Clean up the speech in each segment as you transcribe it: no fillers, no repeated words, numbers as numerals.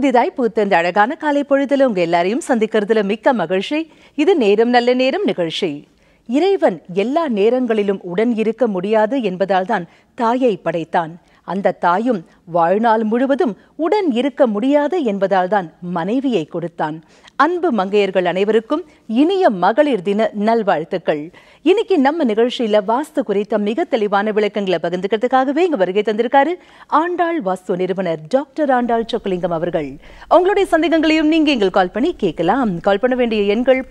புதிதாய் பூத்த இந்த அழகான காலை பொழுதுல உங்க எல்லாரையும் சந்திக்கிறதுல மிக்க மகிழ்ச்சி. இது நேரம் நல்ல நேரம் நிகழ்ச்சி. இறைவன் எல்லா நேரங்களிலும் உடன் இருக்க முடியாது என்பதால் தான் தாயை படைத்தான். அந்த தாயும் வாழ்நாள் முழுவதும் உடன் இருக்க முடியாது என்பதால் தான் மனைவியை கொடுத்தான். அன்பு மங்கையர்கள் அனைவருக்கும் இனிய மகளிர் தின நல்வாழ்த்துக்கள். இன்னைக்கு நம்ம நிகழ்ச்சியில வாஸ்து குறித்த மிக தெளிவான விளக்கங்களை பகிர்ந்துக்கிறதுக்காகவே இங்க வருகை தந்திருக்காரு ஆண்டாள் வாஸ்து நிறுவனர் டாக்டர் ஆண்டால் சொக்கலிங்கம் அவர்கள். உங்களுடைய சந்தேகங்களையும் நீங்க எங்கள் கால் பண்ணி கேட்கலாம். கால் பண்ண வேண்டிய எண்கள்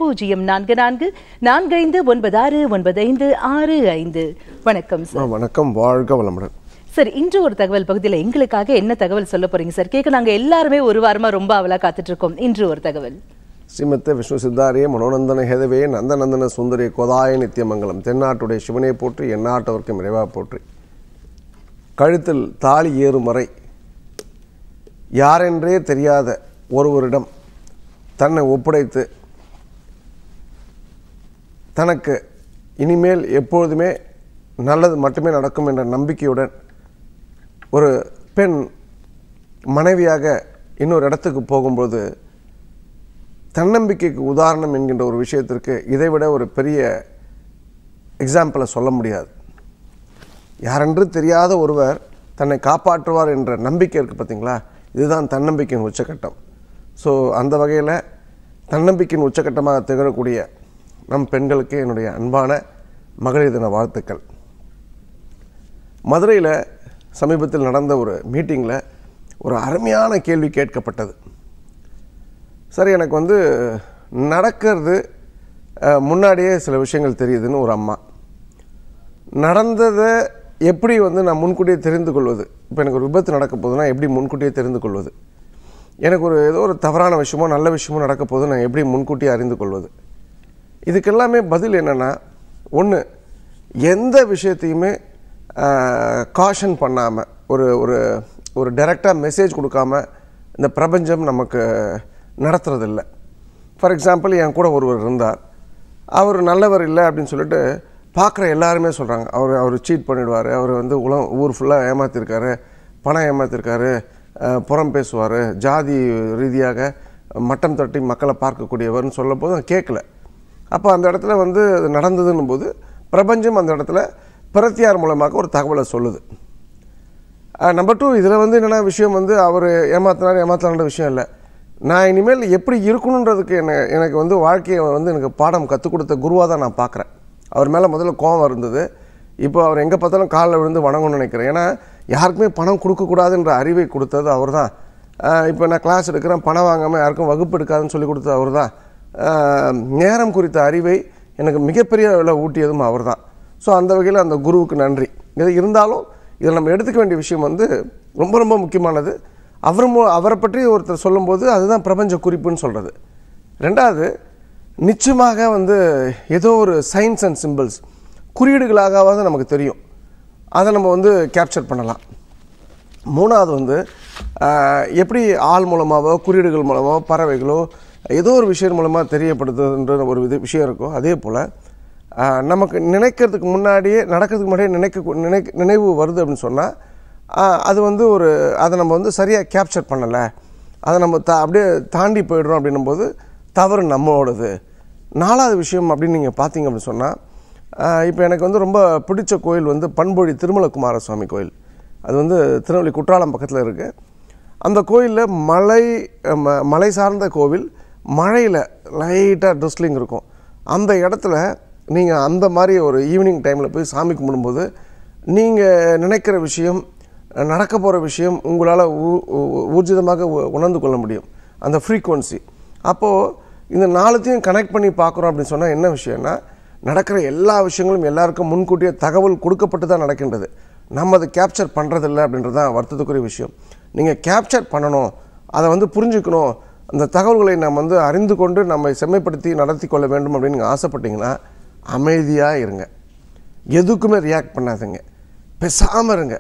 0444459565. வணக்கம் சார். வணக்கம், வாழ்க வளமுடன். சார், இன்று ஒரு தகவல் பகுதியில் எங்களுக்காக என்ன தகவல் சொல்ல போறீங்க சார்? கேட்க நாங்க எல்லாருமே ஒரு வாரமா ரொம்ப அவலா காத்துட்டு இருக்கோம். இன்று ஒரு தகவல். ஸ்ரீமத்த விஷ்ணு சித்தாரியே மனோநந்தன ஹேதவே நந்தநந்தன சுந்தரி கோதாய நித்தியமங்கலம். தென்னாட்டுடைய சிவனை போற்றி, எந்நாட்டவர்க்கும் இறைவா போற்றி. கழுத்தில் தாலி ஏறும் வரை யாரென்றே தெரியாத ஒருவரிடம் தன்னை ஒப்படைத்து தனக்கு இனிமேல் எப்பொழுதுமே நல்லது மட்டுமே நடக்கும் என்ற நம்பிக்கையுடன் ஒரு பெண் மனைவியாக இன்னொரு இடத்துக்கு போகும்போது தன்னம்பிக்கைக்கு உதாரணம் என்கின்ற ஒரு விஷயத்திற்கு இதைவிட ஒரு பெரிய எக்ஸாம்பிளை சொல்ல முடியாது. யாரென்று தெரியாத ஒருவர் தன்னை காப்பாற்றுவார் என்ற நம்பிக்கை இருக்குது பார்த்தீங்களா, இதுதான் தன்னம்பிக்கையின் உச்சக்கட்டம். ஸோ அந்த வகையில் தன்னம்பிக்கையின் உச்சக்கட்டமாக திகழக்கூடிய நம் பெண்களுக்கு என்னுடைய அன்பான மகளிர் தின வாழ்த்துக்கள். மதுரையில் சமீபத்தில் நடந்த ஒரு மீட்டிங்கில் ஒரு அருமையான கேள்வி கேட்கப்பட்டது. சரி, எனக்கு நடக்கிறது முன்னாடியே சில விஷயங்கள் தெரியுதுன்னு ஒரு அம்மா, நடந்ததை எப்படி நான் முன்கூட்டியே தெரிந்து கொள்வது? இப்போ எனக்கு ஒரு விபத்து நடக்க போகுதுன்னா எப்படி முன்கூட்டியே தெரிந்து கொள்வது? எனக்கு ஏதோ ஒரு தவறான விஷயமோ நல்ல விஷயமோ நடக்க போது நான் எப்படி முன்கூட்டியே அறிந்து கொள்வது? இதுக்கெல்லாமே பதில் என்னென்னா, ஒன்று, எந்த விஷயத்தையுமே காஷன் பண்ணாமல் ஒரு ஒரு ஒரு டைரெக்டாக மெசேஜ் கொடுக்காம இந்த பிரபஞ்சம் நமக்கு நடத்துறதில்லை. ஃபார் எக்ஸாம்பிள், என் கூட ஒருவர் இருந்தார், அவர் நல்லவர் இல்லை அப்படின்னு சொல்லிட்டு பார்க்குற எல்லாருமே சொல்கிறாங்க. அவர் சீட் பண்ணிவிடுவார், அவர் ஊர் ஃபுல்லாக ஏமாற்றிருக்காரு, பணம் ஏமாற்றிருக்காரு, புறம் பேசுவார், ஜாதி ரீதியாக மட்டம் தட்டி மக்களை பார்க்கக்கூடியவர்னு சொல்ல போது நான் கேட்கல. அப்போ அந்த இடத்துல அது நடந்ததுன்னும் போது பிரபஞ்சம் அந்த இடத்துல பிரத்தியார் மூலமாக ஒரு தகவலை சொல்லுது. நம்பர் 2, இதில் என்னென்னா விஷயம் அவர் ஏமாத்தினான்ற விஷயம் இல்லை. நான் இனிமேல் எப்படி இருக்கணுன்றதுக்கு எனக்கு வாழ்க்கையை எனக்கு பாடம் கற்றுக் கொடுத்த குருவாக தான் நான் பார்க்குறேன். அவர் மேலே முதல்ல கோபம் இருந்தது. இப்போ அவர் எங்கே பார்த்தாலும் காலில் விழுந்து வணங்கணும்னு நினைக்கிறேன். ஏன்னா யாருக்குமே பணம் கொடுக்கக்கூடாதுன்ற அறிவை கொடுத்தது அவர் தான். இப்போ நான் கிளாஸ் எடுக்கிறேன், பணம் வாங்காமல் யாருக்கும் வகுப்பு எடுக்காதுன்னு சொல்லி கொடுத்தது அவர் தான். நேரம் குறித்த அறிவை எனக்கு மிகப்பெரிய அளவில் ஊட்டியதும் அவர் தான். ஸோ அந்த வகையில் அந்த குருவுக்கு நன்றி. இது இருந்தாலும் இதில் நம்ம எடுத்துக்க வேண்டிய விஷயம் ரொம்ப ரொம்ப முக்கியமானது. அவரை பற்றி ஒருத்தர் சொல்லும்போது அதுதான் பிரபஞ்ச குறிப்புன்னு சொல்கிறது. ரெண்டாவது, நிச்சயமாக ஏதோ ஒரு சைன்ஸ் அண்ட் சிம்பிள்ஸ் குறியீடுகளாகவாவது நமக்கு தெரியும், அதை நம்ம கேப்சர் பண்ணலாம். மூணாவது எப்படி ஆள் மூலமாகவோ குறியீடுகள் மூலமாகவோ பறவைகளோ ஏதோ ஒரு விஷயம் மூலமாக தெரியப்படுதுன்ற ஒரு விஷயம் இருக்கும். அதே போல் நமக்கு நினைக்கிறதுக்கு முன்னாடியே நடக்கிறதுக்கு முன்னாடியே நினைவு வருது அப்படின்னு சொன்னால் அது அதை நம்ம சரியாக கேப்சர் பண்ணலை, அதை நம்ம அப்படியே தாண்டி போய்டுறோம் அப்படின்னும் போது தவறு நம்மளோடது. நாலாவது விஷயம் அப்படின்னு நீங்கள் பார்த்தீங்க அப்படின்னு சொன்னால், இப்போ எனக்கு ரொம்ப பிடிச்ச கோயில் பண்பொழி திருமல குமார சுவாமி கோயில். அது திருநெல்வேலி குற்றாலம் பக்கத்தில் இருக்குது. அந்த கோயிலில் மலை சார்ந்த கோவில், மழையில் லைட்டாக ட்ரிஸ்லிங் இருக்கும். அந்த இடத்துல நீங்கள் அந்த மாதிரி ஒரு ஈவினிங் டைமில் போய் சாமி கும்பிடும்போது நீங்கள் நினைக்கிற விஷயம், நடக்க போகிற விஷயம் உங்களால் ஊர்ஜிதமாக உணர்ந்து கொள்ள முடியும், அந்த ஃப்ரீக்குவன்சி. அப்போது இந்த நாலுத்தையும் கனெக்ட் பண்ணி பார்க்குறோம் அப்படின்னு சொன்னால் என்ன விஷயம்னா, நடக்கிற எல்லா விஷயங்களும் எல்லாருக்கும் முன்கூட்டியே தகவல் கொடுக்கப்பட்டு தான் நடக்கின்றது. நம்ம அதை கேப்சர் பண்ணுறதில்லை அப்படின்றது தான் வருத்தத்துக்குரிய விஷயம். நீங்கள் கேப்சர் பண்ணணும், அதை புரிஞ்சுக்கணும், அந்த தகவல்களை நம்ம அறிந்து கொண்டு நம்மை செம்மைப்படுத்தி நடத்தி கொள்ள வேண்டும் அப்படின்னு நீங்கள் ஆசைப்பட்டீங்கன்னா அமைதியாக இருங்க, எதுக்குமே ரியாக்ட் பண்ணாதுங்க, பேசாமல் இருங்க.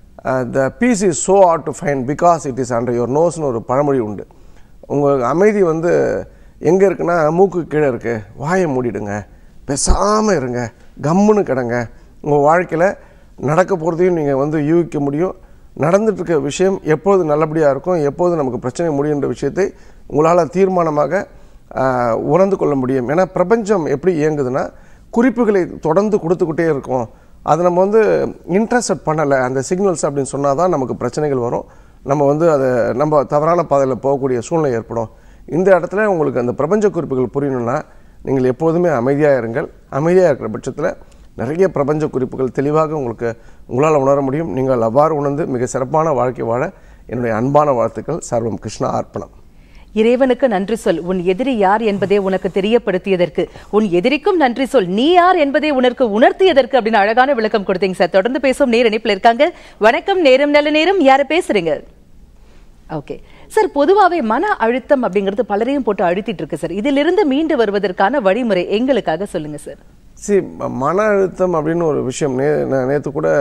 The piece is so hard to find because it is under your நோஸ்னு ஒரு பழமொழி உண்டு. உங்கள் அமைதி எங்கே இருக்குன்னா மூக்கு கீழே இருக்குது. வாயை மூடிடுங்க, பேசாமல் இருங்க, கம்முன்னு கிடங்க. உங்கள் வாழ்க்கையில் நடக்க போகிறதையும் நீங்கள் யூகிக்க முடியும், நடந்துட்டு இருக்க விஷயம் எப்போது நல்லபடியாக இருக்கும், எப்போது நமக்கு பிரச்சனை முடியுன்ற விஷயத்தை உங்களால் தீர்மானமாக உணர்ந்து கொள்ள முடியும். ஏன்னா பிரபஞ்சம் எப்படி இயங்குதுன்னா குறிப்புகளை தொடர்ந்து கொடுத்துக்கிட்டே இருக்கும். அதை நம்ம வந்து இன்ட்ரெஸ்ட் பண்ணலை அந்த சிக்னல்ஸ் அப்படின்னு சொன்னால் தான் நமக்கு பிரச்சனைகள் வரும். நம்ம வந்து அதை நம்ம தவறான பாதையில் போகக்கூடிய சூழ்நிலை ஏற்படும். இந்த இடத்துல உங்களுக்கு அந்த பிரபஞ்ச குறிப்புகள் புரியணும்னா நீங்கள் எப்போதுமே அமைதியாக இருங்கள். அமைதியாக இருக்கிற பட்சத்தில் நிறைய பிரபஞ்ச குறிப்புகள் தெளிவாக உங்களால் உணர முடியும். நீங்கள் அவ்வாறு உணர்ந்து மிக சிறப்பான வாழ்க்கை வாழ என்னுடைய அன்பான வாழ்த்துக்கள். சர்வம் கிருஷ்ணா அர்ப்பணம். இறைவனுக்கு நன்றி சொல், உன் எதிரி யார் என்பதை உனக்கு தெரியப்படுத்தியதற்கு. உன் எதிரிக்கும் நன்றி சொல், நீ யார் என்பதை உனக்கு உணர்த்தியதற்கு அப்படின்னு அழகான விளக்கம் கொடுத்தீங்க சார். தொடர்ந்து பேசும் நேர இணைப்பில் இருக்காங்க. வணக்கம், நேரம் நல்ல நேரம். யார பேசுறீங்க? ஓகே சார், பொதுவாகவே மன அழுத்தம் அப்படிங்கிறது பலரையும் போட்டு அழுத்திட்டு இருக்கு சார். இதிலிருந்து மீண்டு வருவதற்கான வழிமுறை எங்களுக்காக சொல்லுங்க சார். மன அழுத்தம் அப்படின்னு ஒரு விஷயம் நேற்று கூட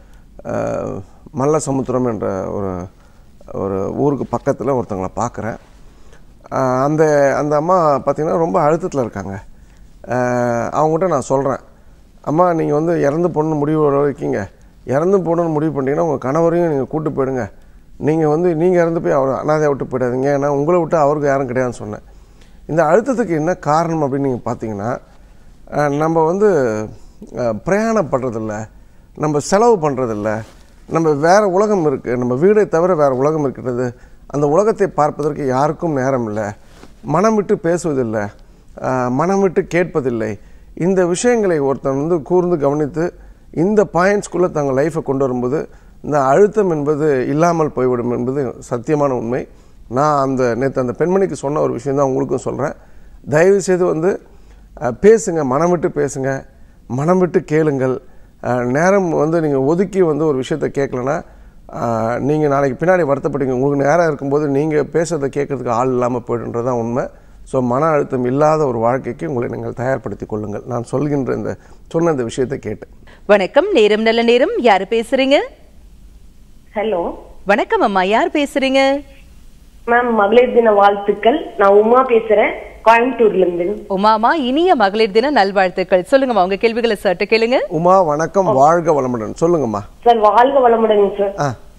மல்ல சமுத்திரம் என்ற ஒரு ஊருக்கு பக்கத்தில் ஒருத்தவங்களை பார்க்குறேன். அந்த அம்மா பார்த்திங்கன்னா ரொம்ப அழுத்தத்தில் இருக்காங்க. அவங்ககிட்ட நான் சொல்கிறேன், அம்மா நீங்கள் வந்து இறந்து போடணும்னு முடிவு வைக்கிங்க, இறந்து போடணும்னு முடிவு பண்ணிட்டீங்கன்னா உங்கள் கணவரையும் நீங்கள் கூப்பிட்டு போயிடுங்க. நீங்கள் இறந்து போய் அவர் அனாதையை விட்டு போயிடாதீங்க, ஏன்னா உங்களை விட்டு அவருக்கு யாரும் கிடையாதுன்னு சொன்னேன். இந்த அழுத்தத்துக்கு என்ன காரணம் அப்படின்னு நீங்கள் பார்த்தீங்கன்னா, நம்ம வந்து பிரயாணப்படுறதில்ல, நம்ம செலவு பண்ணுறதில்ல, நம்ம வேறு உலகம் இருக்குது, நம்ம வீடை தவிர வேறு உலகம் இருக்கிறது, அந்த உலகத்தை பார்ப்பதற்கு யாருக்கும் நேரம் இல்லை, மனம் விட்டு பேசுவதில்லை, மனம் விட்டு கேட்பதில்லை. இந்த விஷயங்களை ஒருத்தன் வந்து கூர்ந்து கவனித்து இந்த பாயிண்ட்ஸ்குள்ளே தங்கள் லைஃப்பை கொண்டு வரும்போது இந்த அழுத்தம் என்பது இல்லாமல் போய்விடும் என்பது சத்தியமான உண்மை. நான் நேற்று அந்த பெண்மணிக்கு சொன்ன ஒரு விஷயம் தான் உங்களுக்கும் சொல்கிறேன். தயவுசெய்து வந்து பேசுங்க, மனம் விட்டு பேசுங்க, மனம் விட்டு கேளுங்கள். நேரம் வந்து நீங்கள் ஒதுக்கி வந்து ஒரு விஷயத்தை கேட்கலன்னா நீங்கள் நாளைக்கு பின்னாடி வருத்தப்படுவீங்க. உங்களுக்கு நேரம் இருக்கும்போது நீங்கள் பேசுறதை கேட்கறதுக்கு ஆள் இல்லாமல் போய்டுன்றது தான் உண்மை. ஸோ மன அழுத்தம் இல்லாத ஒரு வாழ்க்கைக்கு உங்களை நீங்கள் தயார்படுத்தி கொள்ளுங்கள். நான் சொல்கின்ற சொன்ன இந்த விஷயத்தை கேட்டு. வணக்கம், நேரம் நல்ல நேரம். யார் பேசுறீங்க? ஹலோ, வணக்கம் அம்மா, யார் பேசுறீங்க? மேம், மகளிர் தின வாழ்த்துக்கள். நான் உமா பேசுறேன், கோயம்புத்தூர்ல இருந்து. உமாமா, இனிய மகளிர் தின நல்வாழ்த்துக்கள். சொல்லுங்கம்மா, உங்க கேள்விகளை சற்று கேளுங்க. உமா வணக்கம், வாழ்க வளமுடன். சொல்லுங்கம்மா. சார் வாழ்க வளமுடன் சார்.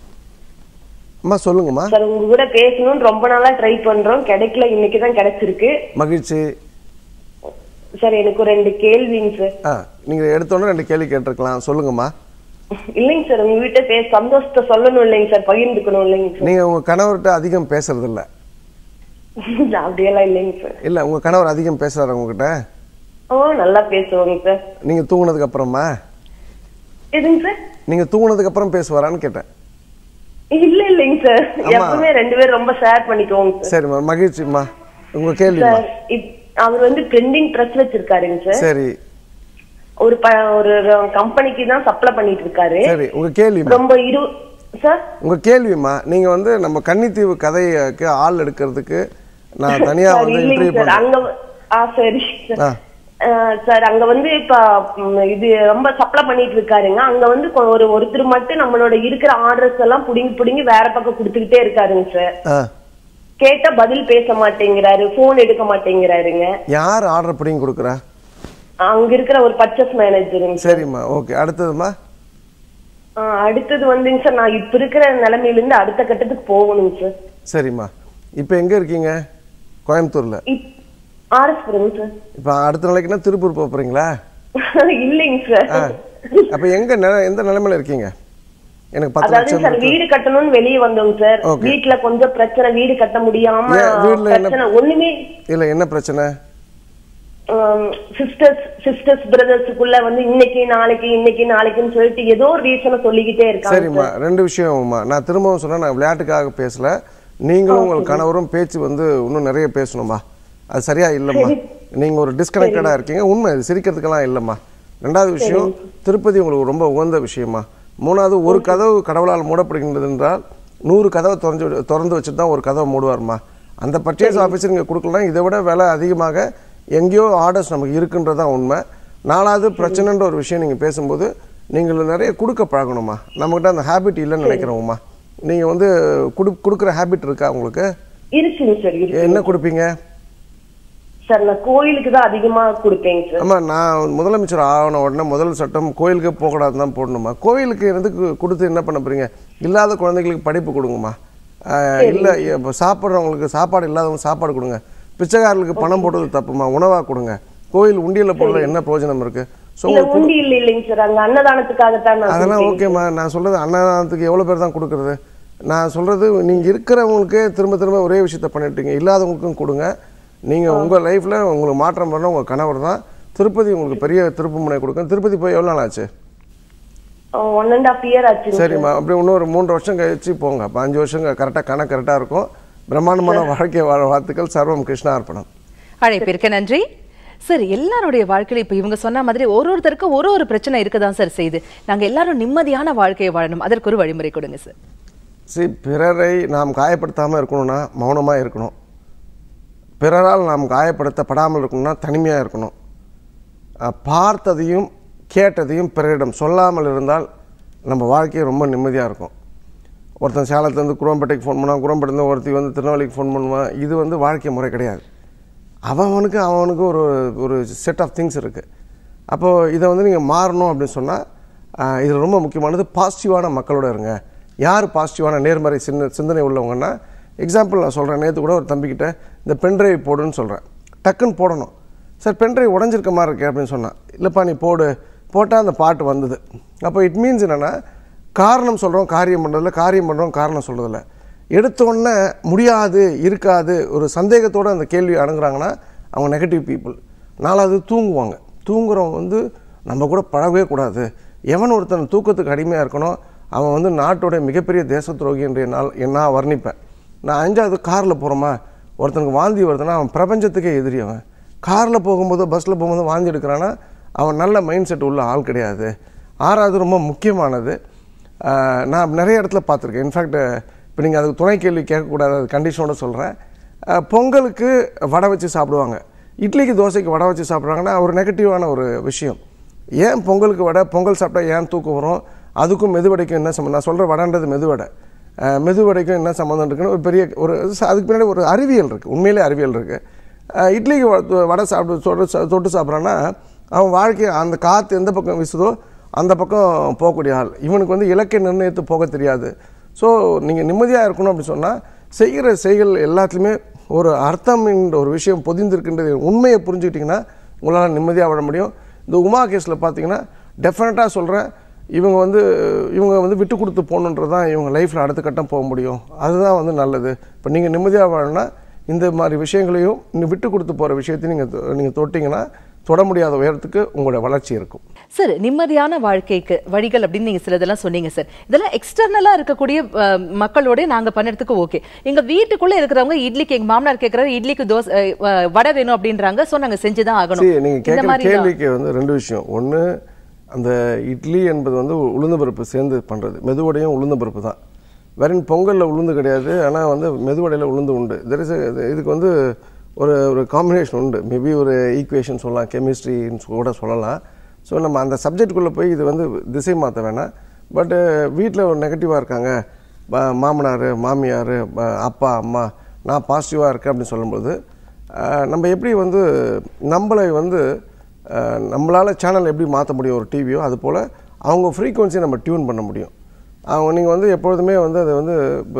அம்மா சொல்லுங்கம்மா. சார் உங்க கூட பேசணும்னு ரொம்ப நாளா ட்ரை பண்றோம், கிடைக்கல, இன்னைக்கு தான் கிடைச்சிருக்கு. மகிழ்ச்சி சார். எனக்கு ஒரு 2 கேள்விங்க சார். நீங்க எடுத்தோன்னு 2 கேள்வி கேட்டிருக்கலாம், சொல்லுங்கம்மா. இல்லைங்க சார், உங்க வீட்டை சந்தோஷத்தை சொல்லணும் இல்லைங்க சார், பகிர்ந்துக்கணும் இல்லைங்க சார். நீங்க உங்க கணவர்கிட்ட அதிகம் பேசுறது இல்ல? அப்படியெல்லாம் இல்லைங்க சார். இல்ல, உங்க கணவர் அதிகம் பேசுறாரு உங்ககிட்ட? நல்லா பேசுவாங்க சார். நீங்க தூங்குனதுக்கு அப்புறமா? எதுங்க சார்? நீங்க தூங்குனதுக்கு அப்புறம் பேசுவாரான்னு கேட்டேன். இல்லைங்க சார், எப்பவுமே 2 பேரும் ரொம்ப ஷேர் பண்ணிக்குவோங்க சார். சரிம்மா, மகிழ்ச்சிம்மா. உங்க கேள்வி? அவர் வந்து ட்ரெண்டிங் ட்ரெஸ் வச்சிருக்காருங்க சார். சரி. ஒரு கம்பெனிக்கு தான் சப்ளை பண்ணிட்டு இருக்காரு. சரி, உங்க கேள்வி? ரொம்ப சார் உங்க கேள்விமா, நீங்க வந்து நம்ம கன்னித்தீவு கதைக்கு ஆள் எடுக்கிறதுக்கு நான் தனியா வந்து இன்டர்வியூ பண்ணேன் அங்க. சரி சார், அங்க வந்து இப்ப இது ரொம்ப சப்ளை பண்ணிட்டு இருக்காருங்க. அங்க வந்து ஒருத்தர் மட்டும் நம்மளோட இருக்கிற ஆர்டர்ஸ் எல்லாம் புடிங்கி வேற பக்கம் கொடுத்துக்கிட்டே இருக்காருங்க சார். கேட்டா பதில் பேச மாட்டேங்கிறாரு, போன் எடுக்க மாட்டேங்கிறாருங்க. யார் ஆர்டர் புடிங்கி கொடுக்குறா? அங்க இருக்கிற ஒரு பர்ச்சேஸ் மேனேஜருங்க. சரிம்மா, ஓகே. அடுத்ததுமா? அடுத்தது வந்துங்க சார், நான் இப்ப இருக்கிற நிலைமையில இருந்து அடுத்த கட்டத்துக்கு போகணுங்க சார். சரிம்மா, இப்ப எங்க இருக்கீங்க? கோயம்புத்தூர்ல? ஆர்எஸ்புரம் சார். இப்ப அடுத்த நாளைக்குன்னா திருப்பூர் போறீங்களா? இல்லைங்க சார். அப்ப எந்த நிலைமையில இருக்கீங்க? எனக்கு 10 லட்சம் சார் வீடு கட்டணும்னு வெளியே வந்தோங்க சார். வீட்டுல கொஞ்சம் பிரச்சனை, வீடு கட்ட முடியாம பிரச்சனை. ஒண்ணுமே இல்ல, என்ன பிரச்சனை? சிஸ்டர்ஸ் பிரதர்ஸுக்குள்ள வந்து இன்னைக்கு நாளைக்குன்னு சொல்லிட்டு ஏதோ ஒரு ரீசனை சொல்லிக்கிட்டே இருக்காங்க. சரிம்மா, 2 விஷயம்மா. நான் திரும்பவும் சொன்னா, நான் விளையாட்டுக்காக பேசல. நீங்களும் உங்கள் கணவரும் பேச்சு வந்து இன்னும் நிறைய பேசணுமா? அது சரியா இல்லம்மா. நீங்க ஒரு டிஸ்கனெக்டடா இருக்கீங்க. உண்மை, சிரிக்கிறதுக்கெல்லாம் இல்லம்மா. 2வது விஷயம், திருப்பதி உங்களுக்கு ரொம்ப உகந்த விஷயமா. 3வது, ஒரு கதவு கடவுளால் மூடப்படுகின்றது என்றால் 100 கதவை திறந்து வச்சுட்டு தான் ஒரு கதவை மூடுவார்மா. அந்த பர்ச்சேஸ் ஆஃபீஸர் இங்கே கொடுக்கலாம், இதை விட விலை அதிகமாக எங்கேயோ ஆர்டர்ஸ் நமக்கு இருக்குன்றதான் உண்மை. 4வது, பிரச்சனைன்ற ஒரு விஷயம் நீங்கள் பேசும்போது நீங்கள் நிறைய கொடுக்க பழகணுமா. நம்மகிட்ட அந்த ஹேபிட் இல்லைன்னு நினைக்கிறோம்மா. நீங்கள் வந்து கொடுக்குற ஹேபிட் இருக்கா உங்களுக்கு? இருக்குங்க சார். என்ன கொடுப்பீங்க? சார் நான் கோயிலுக்கு தான் அதிகமா கொடுப்பேங்க சார். ஆமா, நான் முதலமைச்சர் ஆன உடனே முதல் சட்டம் கோயிலுக்கு போகக்கூடாதுன்னு தான் போடணுமா. கோயிலுக்கு எதுக்கு கொடுத்து என்ன பண்ண போறீங்க? இல்லாத குழந்தைகளுக்கு படிப்பு கொடுங்கம்மா. இல்லை சாப்பிட்றவங்களுக்கு சாப்பாடு இல்லாதவங்க சாப்பாடு கொடுங்க. பிச்சைக்காரர்களுக்கு பணம் போடுறது தப்புமா, உணவா கொடுங்க. கோயில் உண்டியல போடுறது என்ன பிரயோஜனம் இருக்கு? அதெல்லாம் ஓகேம்மா. நான் சொல்றது அன்னதானத்துக்கு எவ்வளவு பேர் தான் கொடுக்கறது? நான் சொல்றது நீங்க இருக்கிறவங்களுக்கு திரும்ப திரும்ப ஒரே விஷயத்த பண்ணிட்டீங்க. இல்லாதவங்களுக்கும் கொடுங்க. நீங்க உங்க லைஃப்ல உங்களுக்கு மாற்றம் பண்ண உங்க கணவர் தான். திருப்பதி உங்களுக்கு பெரிய திருப்பு முனை கொடுக்கும். திருப்பதி போய் எவ்வளவு நாள் ஆச்சு? 1.5 year ஆச்சு. சரிம்மா, அப்படி இன்னொரு 3 வருஷம் கழிச்சு போங்க. அப்ப 5 வருஷம் கரெக்டா இருக்கும். பிரம்மாண்டமான வாழ்க்கை வாழ வாழ்த்துக்கள். சர்வம் கிருஷ்ணா அர்ப்பணம். அழைப்பிற்கு நன்றி சார். எல்லாருடைய வாழ்க்கையில இப்ப இவங்க சொன்ன மாதிரி ஒருத்தருக்கும் ஒரு பிரச்சனை இருக்கதான் சார் செய்து. நாங்க எல்லாரும் நிம்மதியான வாழ்க்கையை வாழணும். அதற்கு ஒரு வழிமுறை கொடுங்க சார். பிறரை நாம் காயப்படுத்தாம இருக்கணும்னா மௌனமா இருக்கணும். பிறரால் நாம் காயப்படுத்தப்படாமல் இருக்கணும்னா தனிமையா இருக்கணும். பார்த்ததையும் கேட்டதையும் பிறரிடம் சொல்லாமல் இருந்தால் நம்ம வாழ்க்கையை ரொம்ப நிம்மதியா இருக்கும். ஒருத்தன் சேலத்துலேருந்து குரோம்பேட்டைக்கு ஃபோன் பண்ணுவான், குரோம்பேட்டிலேருந்து ஒருத்தி வந்து திருநெல்வேலிக்கு ஃபோன் பண்ணுவான். இது வந்து வாழ்க்கை முறை கிடையாது. அவனுக்கு ஒரு செட் ஆஃப் திங்ஸ் இருக்குது. அப்போது இதை வந்து நீங்கள் மாறணும் அப்படின்னு சொன்னால் இதில் ரொம்ப முக்கியமானது பாசிட்டிவான மக்களோட இருங்க. யார் பாசிட்டிவான நேர்மறை சிந்தனை உள்ளவங்கன்னா, எக்ஸாம்பிள் நான் சொல்கிறேன். நேற்று கூட ஒரு தம்பிக்கிட்ட இந்த பென்ட்ரைவ் போடுன்னு சொல்கிறேன். டக்குன்னு போடணும். சார் பென்ட்ரைவ் உடஞ்சிருக்க மாதிரி இருக்கே அப்படின்னு சொன்னான். இல்லைப்பா நீ போட்டால் அந்த பாட்டு வந்தது. அப்போ இட் மீன்ஸ் என்னென்னா, காரணம் சொல்கிறோம் காரியம் பண்ணுறதில்ல, காரியம் பண்ணுறோம் காரணம் சொல்கிறதில்ல. எடுத்தோடனே முடியாது இருக்காது ஒரு சந்தேகத்தோடு அந்த கேள்வி அணுகுறாங்கன்னா அவங்க நெகட்டிவ் பீப்புள். நாலாவது தூங்குவாங்க. தூங்குறவங்க வந்து நம்ம கூட பழகவே கூடாது. எவன் ஒருத்தன் தூக்கத்துக்கு அடிமையாக இருக்கணும் அவன் வந்து நாட்டோட மிகப்பெரிய தேச துரோகி என்று நான் வர்ணிப்பேன். நான் 5வது காரில் போகிறோமா, ஒருத்தனுக்கு வாந்தி வருதுன்னா அவன் பிரபஞ்சத்துக்கே எதிரி. அவன் காரில் போகும்போது பஸ்ஸில் போகும்போது வாந்தி எடுக்கிறான்னா அவன் நல்ல மைண்ட் செட் உள்ள ஆள் கிடையாது. 6வது ரொம்ப முக்கியமானது, நான் நிறைய இடத்துல பார்த்துருக்கேன். இன்ஃபேக்ட் இப்போ நீங்கள் அதுக்கு துணை கேள்வி கேட்கக்கூடாது, அது கண்டிஷனோட சொல்கிறேன். பொங்கலுக்கு வடை வச்சு சாப்பிடுவாங்க, இட்லிக்கு தோசைக்கு வடை வச்சு சாப்பிட்றாங்கன்னா ஒரு நெகட்டிவான ஒரு விஷயம். ஏன் பொங்கலுக்கு வடை, பொங்கல் சாப்பிட்டா ஏன் தூக்கம் வரும், அதுக்கும் மெதுவடைக்கும் என்ன சம்மந்தம்? நான் சொல்கிற வடைன்றது மெதுவடை, மெதுவடைக்கும் என்ன சம்மந்தம் இருக்குன்னு ஒரு பெரிய அதுக்கு பின்னாடி ஒரு அறிவியல் இருக்குது, உண்மையிலே அறிவியல் இருக்குது. இட்லிக்கு வடை தொட்டு சாப்பிட்றான்னா அவன் வாழ்க்கை அந்த காற்று எந்த பக்கம் வீசுதோ அந்த பக்கம் போகக்கூடிய ஆள். இவனுக்கு வந்து இலக்கை நிர்ணயித்து போக தெரியாது. ஸோ நீங்கள் நிம்மதியாக இருக்கணும் அப்படின்னு சொன்னால் செய்கிற செயல் எல்லாத்துலேயுமே ஒரு அர்த்தம் என்ற ஒரு விஷயம் பொதிந்திருக்கின்றது உண்மையை புரிஞ்சுக்கிட்டிங்கன்னா உங்களால் நிம்மதியாக வாழ முடியும். இந்த உமா கேஸில் பார்த்தீங்கன்னா டெஃபினட்டாக சொல்கிறேன், இவங்க வந்து விட்டு கொடுத்து போகணுன்றது தான் இவங்க லைஃப்பில் அடுத்த கட்டம் போக முடியும். அதுதான் வந்து நல்லது. இப்போ நீங்கள் நிம்மதியாக வாழணும்னா இந்த மாதிரி விஷயங்களையும் விட்டு கொடுத்து போகிற விஷயத்தையும் நீங்கள் தொட்டிங்கன்னா தொட முடியாத உயரத்துக்கு உங்களோட வளர்ச்சி இருக்கும். சார் நிம்மதியான வாழ்க்கைக்கு வழிகள் அப்படின்னு நீங்க சிலதெல்லாம் சொன்னீங்க சார். இதெல்லாம் எக்ஸ்டர்னலா இருக்கக்கூடிய மக்களோட நாங்க பண்ணறதுக்கு ஓகே. எங்க வீட்டுக்குள்ள இருக்கிறவங்க இட்லிக்கு எங்க மாமனார் கேக்குறாரு இட்லிக்கு தோசை வடை வேணும் அப்படின்றாங்க. சோ நாங்க செஞ்சுதான் ஆகணும். நீங்க கேட்குற கேள்விக்கு வந்து 2 விஷயம். ஒன்று, அந்த இட்லி என்பது வந்து உளுந்து பருப்பு சேர்ந்து பண்றது. மெதுவடையும் உளுந்து பருப்பு தான். வெறும் பொங்கல்ல உளுந்து கிடையாது, ஆனால் வந்து மெதுவடையில் உளுந்து உண்டு. இதுக்கு வந்து ஒரு காம்பினேஷன் உண்டு. மேபி ஒரு ஈக்குவேஷன் சொல்லலாம், கெமிஸ்ட்ரின்னு கூட சொல்லலாம். ஸோ நம்ம அந்த சப்ஜெக்டுக்குள்ளே போய் இது வந்து திசை மாற்ற வேணாம். பட்டு வீட்டில் ஒரு நெகட்டிவாக இருக்காங்க, மாமனார் மாமியார் அப்பா அம்மா, நான் பாசிட்டிவாக இருக்கேன் அப்படின்னு சொல்லும்போது நம்ம எப்படி வந்து நம்மளை வந்து நம்மளால் சேனல் எப்படி மாற்ற முடியும் ஒரு டிவியோ, அது போல் அவங்க ஃப்ரீக்குவன்சியை நம்ம டியூன் பண்ண முடியும். நீங்கள் வந்து எப்பொழுதுமே வந்து அதை வந்து இப்போ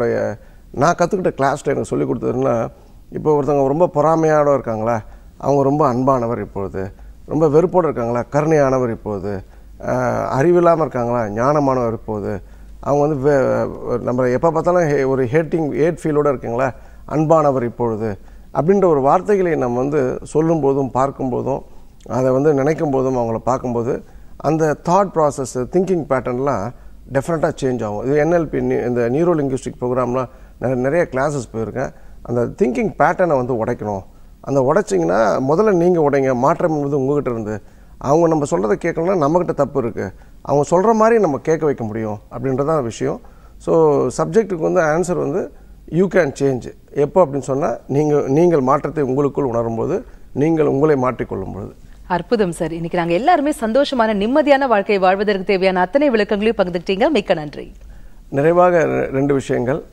நான் கற்றுக்கிட்ட கிளாஸில் எனக்கு சொல்லிக் கொடுத்ததுன்னா, இப்போ ஒருத்தவங்க ரொம்ப பொறாமையோட இருக்காங்களா, அவங்க ரொம்ப அன்பானவர் இப்பொழுது, ரொம்ப வெறுப்போடு இருக்காங்களா, கருணையானவர் இப்போது, அறிவில்லாமல் இருக்காங்களா, ஞானமானவர் இப்போது, அவங்க வந்து நம்ம எப்போ பார்த்தாலும் ஒரு ஹேட் ஃபீலோடு இருக்கீங்களா, அன்பானவர் இப்பொழுது அப்படின்ற ஒரு வார்த்தைகளை நம்ம வந்து சொல்லும்போதும் பார்க்கும்போதும் அதை வந்து நினைக்கும் போதும் அவங்கள பார்க்கும்போது அந்த தாட் ப்ராசஸ் திங்கிங் பேட்டர்ன்லாம் டெஃபினட்டாக சேஞ்ச் ஆகும். இது NLP இந்த நியூரோ லிங்குவிஸ்டிக் ப்ரோக்ராம்லாம் நிறைய கிளாஸஸ் போயிருக்கேன். அந்த திங்கிங் பேட்டர்னை வந்து உடைக்கணும். அந்த உடைச்சிங்கன்னா முதல்ல நீங்கள் உடைங்க. மாற்றம் என்பது உங்கள்கிட்ட இருந்து. அவங்க நம்ம சொல்கிறத கேட்கணும்னா நம்மக்கிட்ட தப்பு இருக்குது, அவங்க சொல்கிற மாதிரி நம்ம கேட்க வைக்க முடியும் அப்படின்றதான் விஷயம். ஸோ சப்ஜெக்ட்டுக்கு வந்து ஆன்சர் வந்து யூ கேன் சேஞ்ச். எப்போ அப்படின்னு சொன்னால் நீங்கள் மாற்றத்தை உங்களுக்குள் உணரும்போது, நீங்கள் உங்களை மாற்றிக்கொள்ளும்போது. அற்புதம் சார். இன்னைக்கு நாங்கள் எல்லாருமே சந்தோஷமான நிம்மதியான வாழ்க்கையை வாழ்வதற்கு தேவையான அத்தனை விளக்கங்களையும் பகிர்ந்துட்டீங்க. மிக்க நன்றி. நிறைவாக 2 விஷயங்கள்.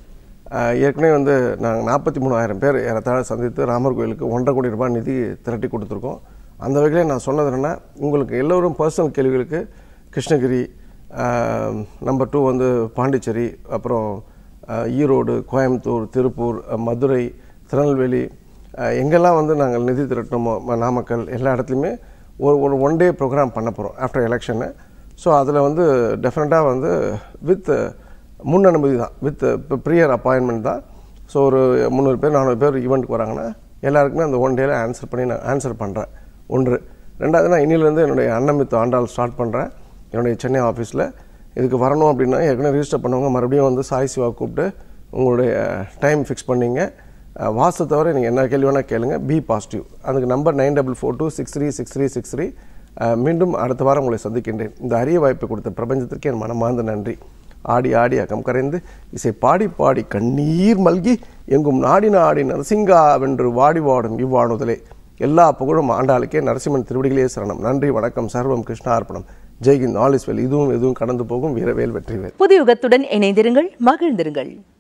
ஏற்கனவே வந்து நாங்கள் 43,000 பேர் ஏறத்தாழ சந்தித்து ராமர் கோயிலுக்கு 1.5 கோடி ரூபாய் நிதி திரட்டி கொடுத்துருக்கோம். அந்த வகையில் நான் சொன்னது என்னென்னா, உங்களுக்கு எல்லோரும் பர்சனல் கேள்விகளுக்கு கிருஷ்ணகிரி, நம்பர் 2 வந்து பாண்டிச்சேரி, அப்புறம் ஈரோடு, கோயம்புத்தூர், திருப்பூர், மதுரை, திருநெல்வேலி, எங்கெல்லாம் வந்து நாங்கள் நிதி திரட்டணுமோ, நாமக்கல், எல்லா இடத்துலையுமே ஒரு 1 டே ப்ரோக்ராம் பண்ண போகிறோம் ஆஃப்டர் எலெக்ஷனு. ஸோ அதில் வந்து டெஃபினட்டாக வந்து வித் முன் அனுமதி தான், வித் ப்ரியர் அப்பாயின்மெண்ட் தான். ஸோ ஒரு 300 பேர் 400 பேர் ஈவெண்ட்டுக்கு வராங்கன்னா எல்லாருக்குமே அந்த 1 டேயில் நான் ஆன்சர் பண்ணுறேன். 1. 2வது, நான் இன்னிலேருந்து என்னுடைய அண்ணன் வித் ஆண்டால் ஸ்டார்ட் பண்ணுறேன் என்னுடைய சென்னை ஆஃபீஸில். இதுக்கு வரணும் அப்படின்னா ஏற்கனவே ரிஜிஸ்டர் பண்ணவங்க மறுபடியும் வந்து சாய் சிவா கூப்பிட்டு உங்களுடைய டைம் ஃபிக்ஸ் பண்ணிங்க. வாஸ்து தவிர நீங்கள் என்ன கேள்வி வேணால் கேளுங்க. Be positive. அதுக்கு நம்பர் 9442636363. மீண்டும் அடுத்த வாரம் உங்களை சந்திக்கின்றேன். இந்த அரிய வாய்ப்பை கொடுத்த பிரபஞ்சத்திற்கு என் மனமார்ந்த நன்றி. ஆடி ஆடி அகம் கரைந்து இசை பாடி பாடி கண்ணீர் மல்கி எங்கும் நாடி நாடி நரசிங்கா வென்று வாடி வாடும் இவ்வாணுதலே. எல்லா புகழும் ஆண்டாளுக்கே. நரசிம்மன் திருவடிகளே சரணம். நன்றி, வணக்கம். சர்வம் கிருஷ்ணார்ப்பணம். ஜெய்ஹிந்த். All is well. இதுவும் எதுவும் கடந்து போகும். வீரவேல் வெற்றிவேல். புதுயுகத்துடன் இணைந்திருங்கள், மகிழ்ந்திருங்கள்.